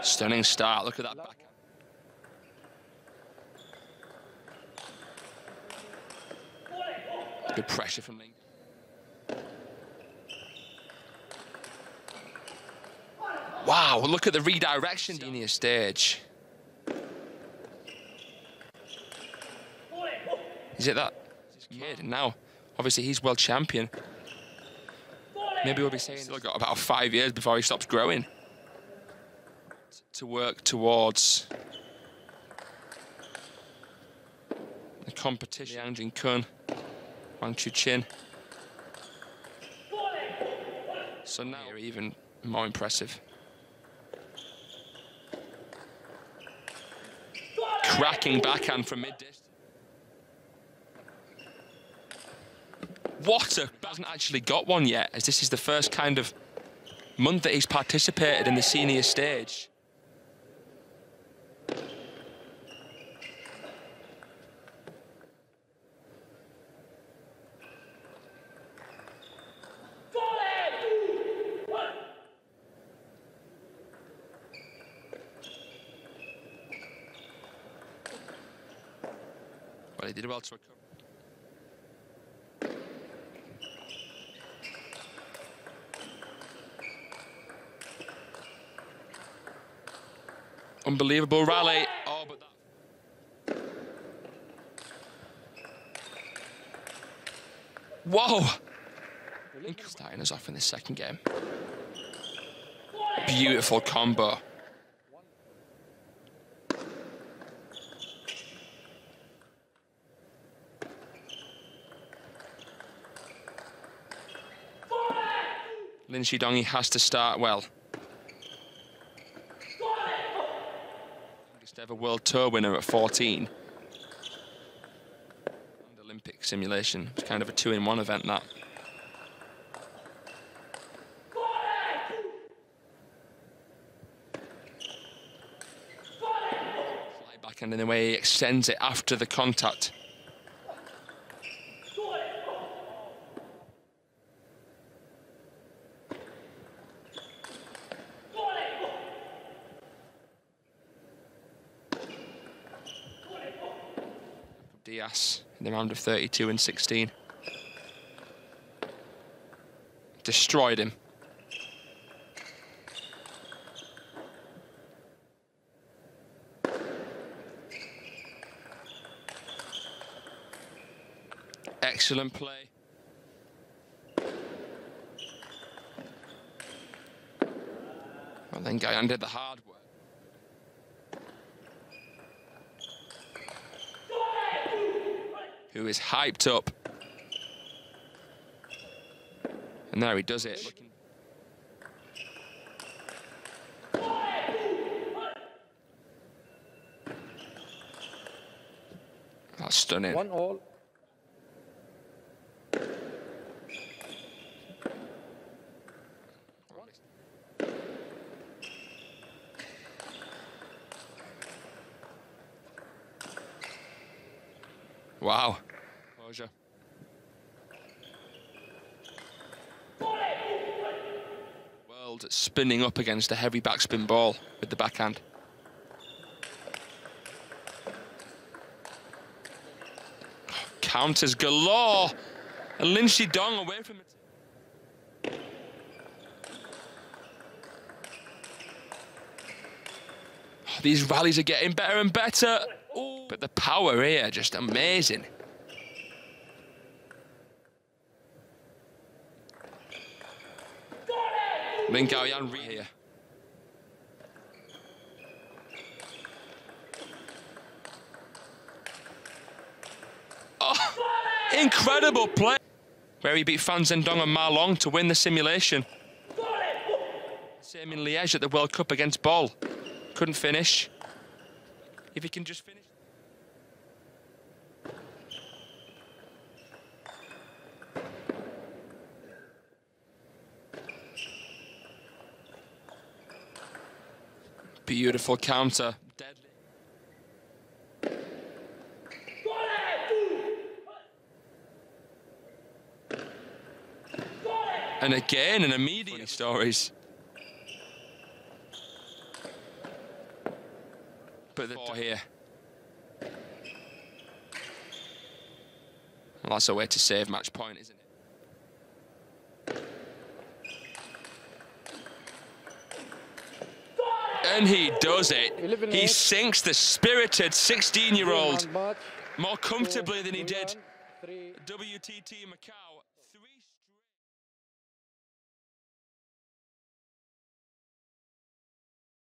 Stunning start. Look at that back. Good pressure from Ling. Wow, look at the redirection senior stage. Is it that kid now? Obviously, he's world champion. Maybe we'll be saying he's got about 5 years before he stops growing. To work towards the competition. Liang Jing-kun, Wang Chuqin. So now you're even more impressive. Cracking backhand from mid-distance. What a... hasn't actually got one yet, as this is the first kind of month that he's participated in the senior stage. Well, he did well to recover. Unbelievable rally. Oh, but that... Whoa! Starting us off in this second game. Beautiful combo. Lin Shidong, he has to start well. Youngest ever World Tour winner at 14. And Olympic simulation. It's kind of a 2-in-1 event, that. Fly backhand in the way he extends it after the contact. Diaz in the round of 32 and 16. Destroyed him. Excellent play. Well, then Gayan did the hard work. Who is hyped up. And there he does it. That's stunning. 1-1. Wow. Closure. World spinning up against a heavy backspin ball with the backhand. Counters galore. And Lin Shidong away from it. Oh, these rallies are getting better and better. Ooh. But the power here, just amazing. Lin Gaoyan here. Oh, incredible play. Where he beat Fan Zhendong and Ma Long to win the simulation. Same in Liège at the World Cup against Bol. Couldn't finish. If he can just finish. Beautiful counter. Deadly. And again, an immediate stories. But the here. Well, that's a way to save match point, isn't it? And he does it. He sinks the spirited 16-year-old more comfortably than he did WTT Macau.